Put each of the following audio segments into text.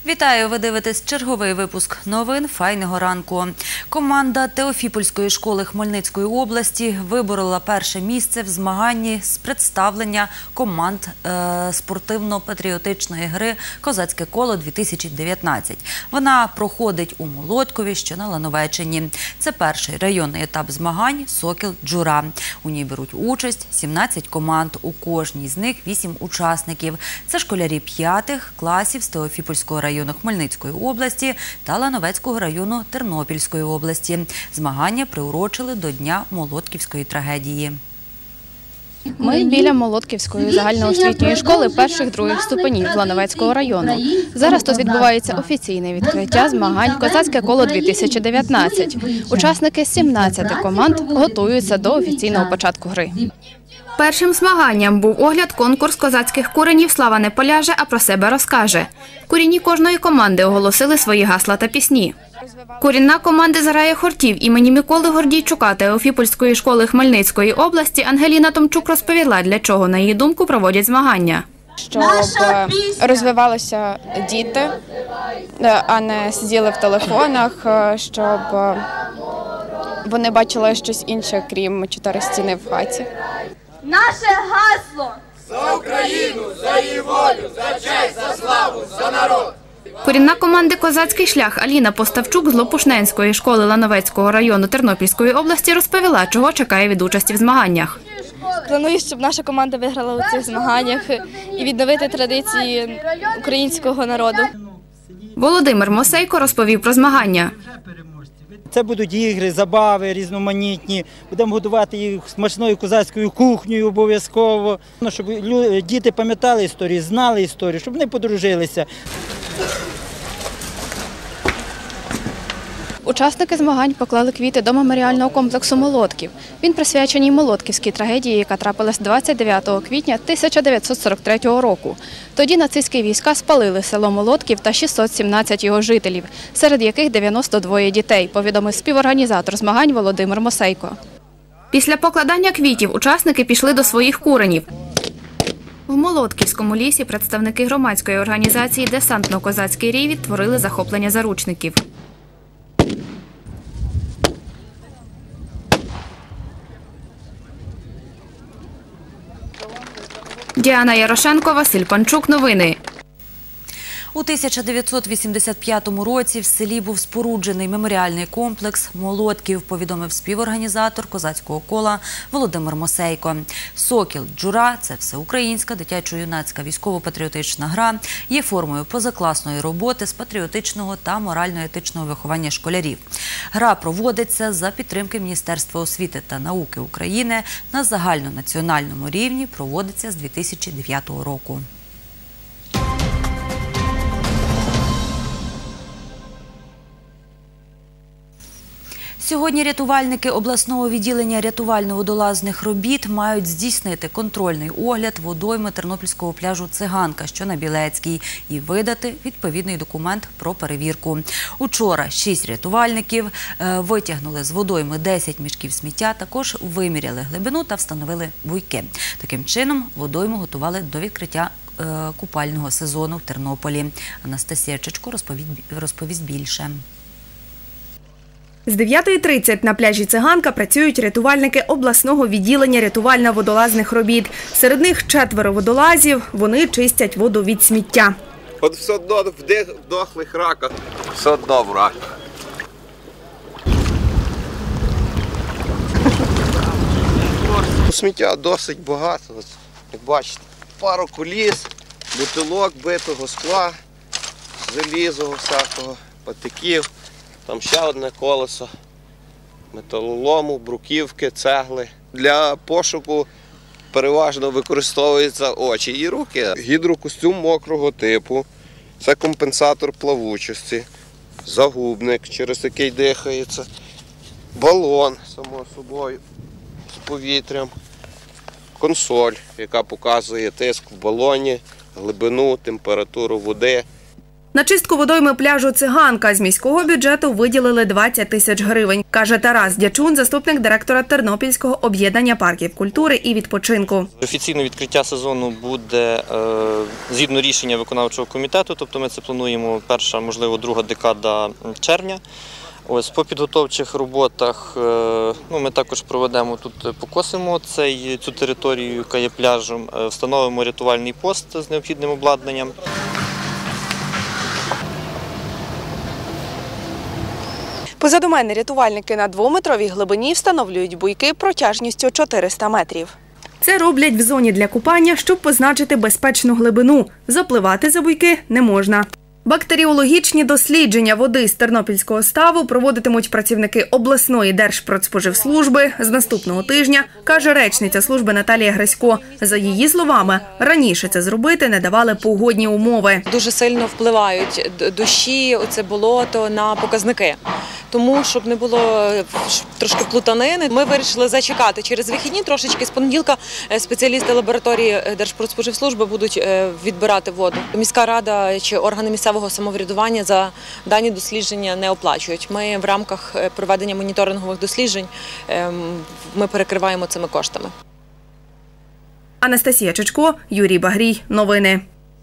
Вітаю! Ви дивитесь черговий випуск новин «Файного ранку». Команда Теофіпольської школи Хмельницької області виборола перше місце в змаганні з представлення команд спортивно-патріотичної гри «Козацьке коло-2019». Вона проходить у Молодкові, що на Лановеччині. Це перший районний етап змагань «Сокіл-Джура». У ній беруть участь 17 команд, у кожній з них 8 учасників. Це школярі 5 класів з Теофіпольського району Хмельницької області та Лановецького району Тернопільської області. Змагання приурочили до Дня Молодківської трагедії. Ми біля Молодківської загальноосвітньої школи перших-других ступенів Лановецького району. Зараз тут відбувається офіційне відкриття змагань «Козацьке коло-2019». Учасники 17 команд готуються до офіційного початку гри. Першим змаганням був огляд-конкурс козацьких куренів «Слава не поляже, а про себе розкаже». Курінні кожної команди оголосили свої гасла та пісні. Курінна команди з рая-хортів імені Миколи Гордійчука Теофіпольської школи Хмельницької області Ангеліна Томчук розповіла, для чого, на її думку, проводять змагання. Щоб розвивалися діти, а не сиділи в телефонах, щоб вони бачили щось інше, крім 4 стіни в хаті. Наше гасло – за Україну, за її волю, за честь, за славу, за народ. Курінна команди «Козацький шлях» Аліна Поставчук з Лопушненської школи Лановецького району Тернопільської області розповіла, чого чекає від участі в змаганнях. Планую, щоб наша команда виграла у цих змаганнях і відновити традиції українського народу. Володимир Мосейко розповів про змагання. Це будуть ігри, забави різноманітні, будемо годувати їх смачною козацькою кухнею обов'язково, щоб діти пам'ятали історію, знали історію, щоб вони подружилися. Учасники змагань поклали квіти до меморіального комплексу «Молодків». Він присвячений Молодківській трагедії, яка трапилась 29 квітня 1943 року. Тоді нацистські війська спалили село Молодків та 617 його жителів, серед яких 92 дітей, повідомив співорганізатор змагань Володимир Мосейко. Після покладання квітів учасники пішли до своїх куренів. В Молодківському лісі представники громадської організації «Десантно-козацький рій» відтворили захоплення заручників. Діана Ярошенко, Василь Панчук. Новини. У 1985 році в селі був споруджений меморіальний комплекс «Молодків», повідомив співорганізатор козацького кола Володимир Мосейко. «Сокіл-Джура» – це всеукраїнська дитячо-юнацька військово-патріотична гра, є формою позакласної роботи з патріотичного та морально-етичного виховання школярів. Гра проводиться за підтримки Міністерства освіти та науки України, на загальнонаціональному рівні проводиться з 2009 року. Сьогодні рятувальники обласного відділення рятувально-водолазних робіт мають здійснити контрольний огляд водойми тернопільського пляжу «Циганка», що на Білецькій, і видати відповідний документ про перевірку. Учора 6 рятувальників витягнули з водойми 10 мішків сміття, також виміряли глибину та встановили буйки. Таким чином водойму готували до відкриття купального сезону в Тернополі. Анастасія Чечко розповість більше. З 9:30 на пляжі «Циганка» працюють рятувальники обласного відділення рятувально-водолазних робіт. Серед них 4 водолазів, вони чистять воду від сміття. От все одно в дохлих раках, все одно в рак. Сміття досить багато, як бачите. Пару коліс, бутилок битого скла, залізого всякого, патиків. Там ще одне колесо, металолому, бруківки, цегли. Для пошуку переважно використовуються очі і руки. Гідрокостюм мокрого типу, це компенсатор плавучості, загубник, через який дихається, балон, само собою, з повітрям, консоль, яка показує тиск в балоні, глибину, температуру води. На чистку водойми пляжу «Циганка» з міського бюджету виділили 20 тисяч гривень, каже Тарас Дячун, заступник директора Тернопільського об'єднання парків культури і відпочинку. Офіційне відкриття сезону буде згідно рішення виконавчого комітету, тобто ми це плануємо перша, можливо, друга декада червня. Ось по підготовчих роботах ми також проведемо тут, покосимо цю територію, яка є пляжем, встановимо рятувальний пост з необхідним обладнанням. Позаду мене рятувальники на 2-метровій глибині встановлюють буйки протяжністю 400 метрів. Це роблять в зоні для купання, щоб позначити безпечну глибину. Запливати за буйки не можна. Бактеріологічні дослідження води з Тернопільського ставу проводитимуть працівники обласної Держпродспоживслужби з наступного тижня, каже речниця служби Наталія Грасько. За її словами, раніше це зробити не давали погодні умови. Дуже сильно впливають дощі, оце болото на показники. Тому, щоб не було трошки плутанини, ми вирішили зачекати через вихідні трошечки. З понеділка спеціалісти лабораторії Держпродспоживслужби будуть відбирати воду. Міська рада чи органи місцевого самоврядування за дані дослідження не оплачують. Ми в рамках проведення моніторингових досліджень ми перекриваємо цими коштами. Анастасія Чичко, Юрій Багрій. Новини.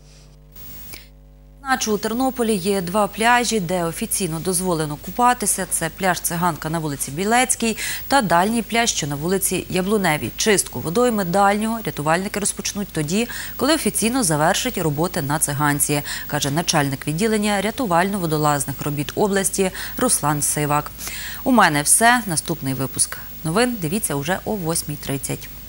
У Тернополі є 2 пляжі, де офіційно дозволено купатися. Це пляж «Циганка» на вулиці Білецькій та дальній пляж, що на вулиці Яблуневій. Чистку водойми дальнього рятувальники розпочнуть тоді, коли офіційно завершать роботи на «Циганці», каже начальник відділення рятувально-водолазних робіт області Руслан Сивак. У мене все. Наступний випуск новин дивіться уже о 8:30.